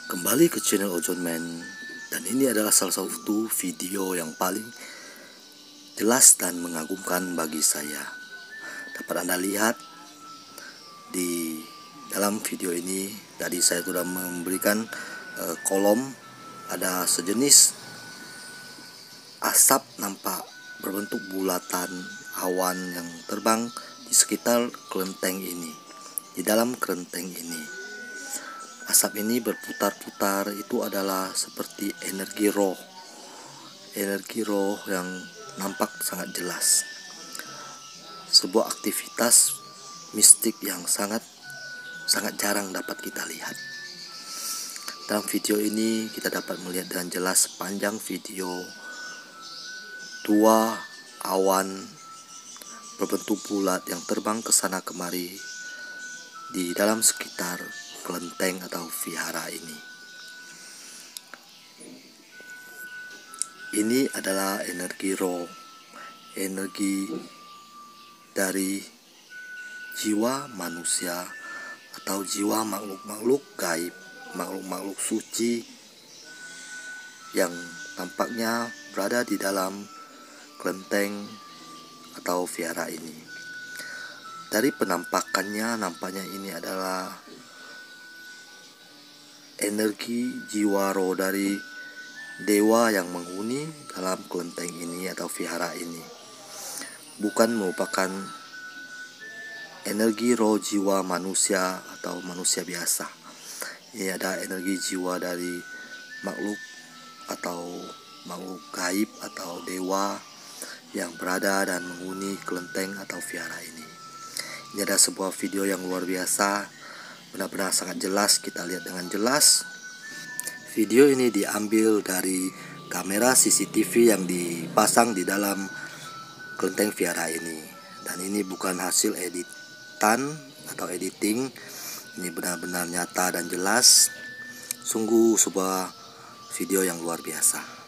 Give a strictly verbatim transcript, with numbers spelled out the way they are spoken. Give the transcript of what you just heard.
Kembali ke channel Ojon Man, dan ini adalah salah satu video yang paling jelas dan mengagumkan bagi saya. Dapat Anda lihat di dalam video ini, tadi saya sudah memberikan eh, kolom, ada sejenis asap nampak berbentuk bulatan awan yang terbang di sekitar kelenteng ini, di dalam kelenteng ini. Asap ini berputar-putar, itu adalah seperti energi roh. Energi roh yang nampak sangat jelas. Sebuah aktivitas mistik yang sangat sangat jarang dapat kita lihat. Dalam video ini kita dapat melihat dengan jelas sepanjang video dua awan berbentuk bulat yang terbang ke sana kemari di dalam sekitar kelenteng atau vihara ini. Ini adalah energi roh, energi dari jiwa manusia atau jiwa makhluk-makhluk gaib, makhluk-makhluk suci yang tampaknya berada di dalam kelenteng atau vihara ini. Dari penampakannya, nampaknya ini adalah energi jiwa roh dari dewa yang menghuni dalam kelenteng ini atau vihara ini. Bukan merupakan energi roh jiwa manusia atau manusia biasa. Ini ada energi jiwa dari makhluk atau makhluk gaib atau dewa yang berada dan menghuni kelenteng atau vihara ini. Ini ada sebuah video yang luar biasa, benar-benar sangat jelas, kita lihat dengan jelas. Video ini diambil dari kamera C C T V yang dipasang di dalam kelenteng vihara ini. Dan ini bukan hasil editan atau editing, ini benar-benar nyata dan jelas. Sungguh sebuah video yang luar biasa.